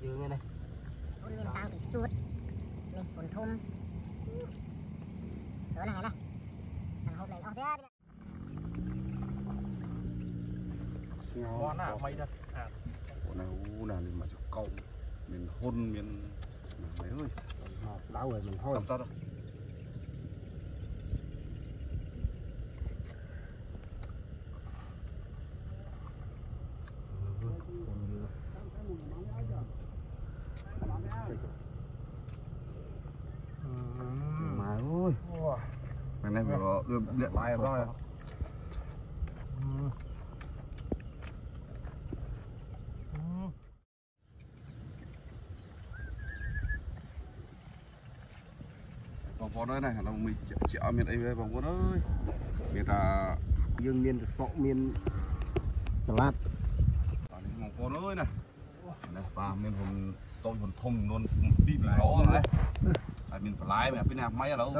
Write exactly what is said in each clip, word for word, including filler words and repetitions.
dương nghe này con miền tao thì suốt này còn thôm đó là này này thằng hôm này nó thế món nào mày đó à bộ này u nào mà chịu câu miền hôn miền mấy ơi đau rồi mình thôi tao đó mà ơi ngày nay phải đưa điện lại rồi bóng con ơi này là mình chợ miền ấy về bóng con ơi miền là dương miền sọ miền salad bóng con ơi này này và miền hồn tôi hồn thông luôn đi bị nó này à miền phải lái mẹ bên nào máy ở đâu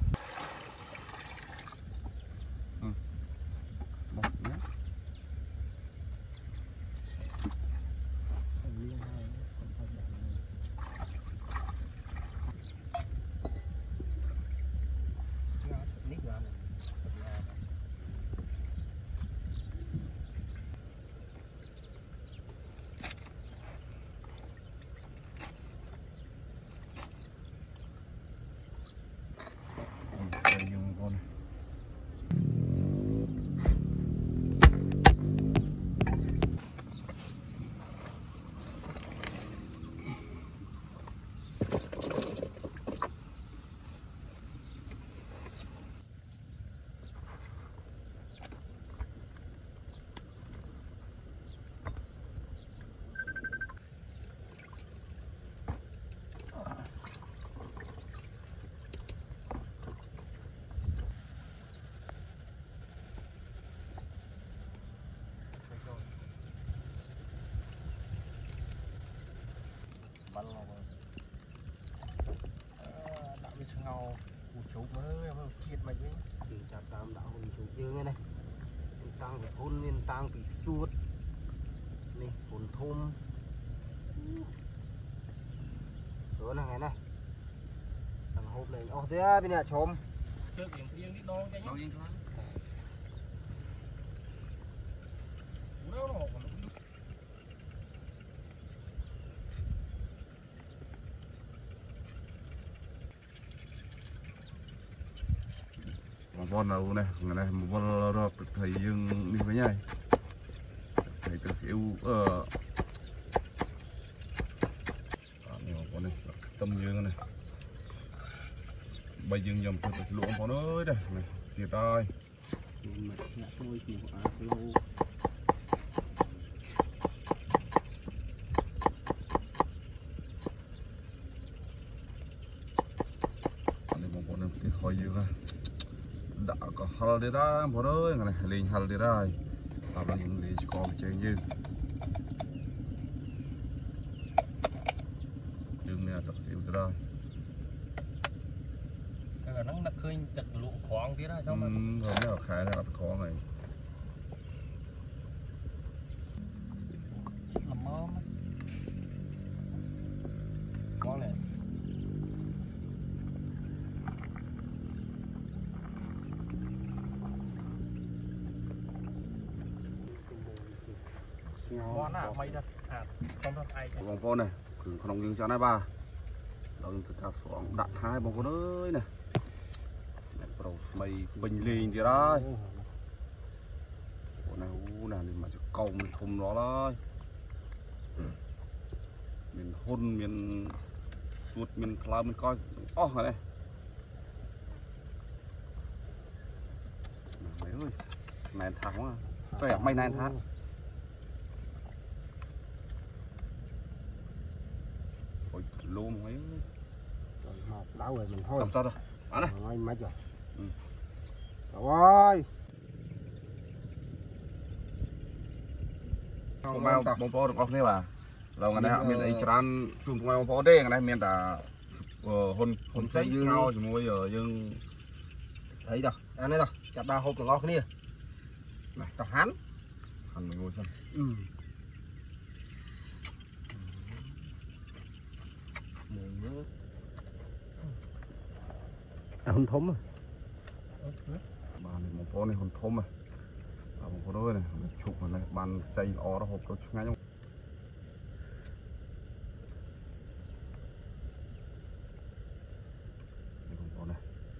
ừ. Một nhé bắn vào đạo bên ngầu của chú mới em chiết mày với thì chặt đám đạo hồn chủ dương nghe này miền tăng phải hôn miền tăng phải suốt này hồn thôm đó là ngày này thằng hôm này ô thế bên này chôm trước thì yên đi đo cái nhá đâu nó một con nào này ngày này một con rồi thầy dương đi với nhau thầy tự xíu ờ nhiều con này tâm dương này bây dương nhầm tôi lũ con ơi đây này tiệt ơi hồi dương này đã có hal đi ra một đôi này lên hal đi ra tao là những đi có chơi như dương này tập xíu ra cái nắng nó khơi chặt lũ khoáng tí ra cho mà rồi nó khai ra khó này làm mơ có lẽ món nào mày đó à không có ai bóng con này cứ không những cho này ba đâu những thực xuống đặt hai bóng con ơi này rồi mày bình lên thì đó con này u nào mà cầu mình thùng nó thôi mình hôn mình suốt mình lao mình coi ô này mấy ơi này thắng à tôi à may này thắng luôn mấy một đau rồi mình thôi tao rồi bán này ngay mấy rồi ừ. Trời ơi không mau bông bò được không thế bà rồi ngày nay miền ấy tràn chung không mau bò đê ngày nay miền đã hôn hôn say nhau chỉ mua giờ nhưng thấy rồi anh ấy rồi chặt ba hộp của ngó cái này này chặt hắn hắn mình ngồi xem ừ. หุ่นทมบ้านนี่มองพ่อนี่คนทมอ่ะมองพ่อด้วยนี่ฉุกมันเลยบ้านใจอ่อระหบรถง่ายจังนี่มองพ่อนี่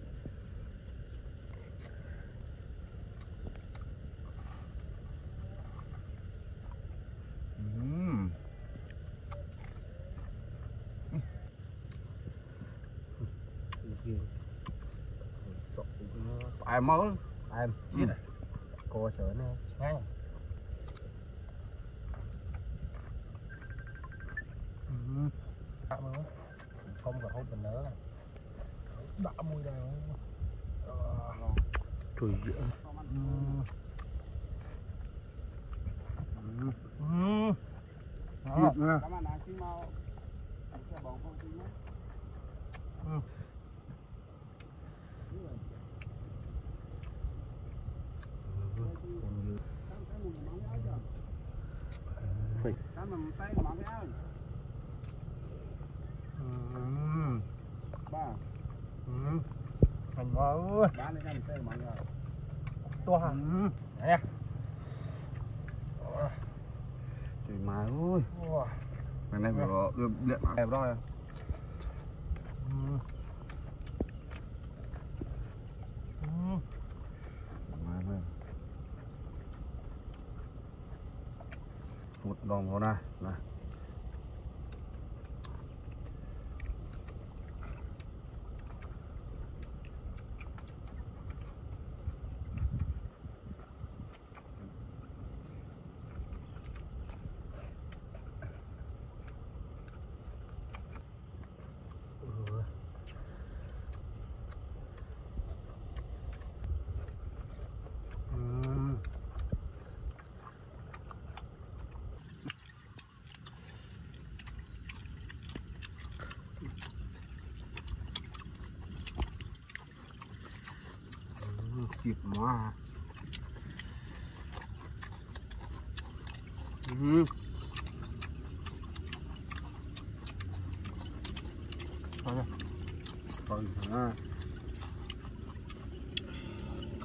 อืมai mới em gì này cô sợ nè ngay ừ. Không còn hút mình nữa đã mùi đây trời dữ Ngọt nha. Ừ. Ừ. Ừ. Hành quá to hả? Ừ. Nè. trời mà ơi Wow. này này phải đưa điện lại đẹp rồi Ừ. Ừ. mà mà một đồng vào này này kịp mà ừ. Thôi nha. Rồi, à.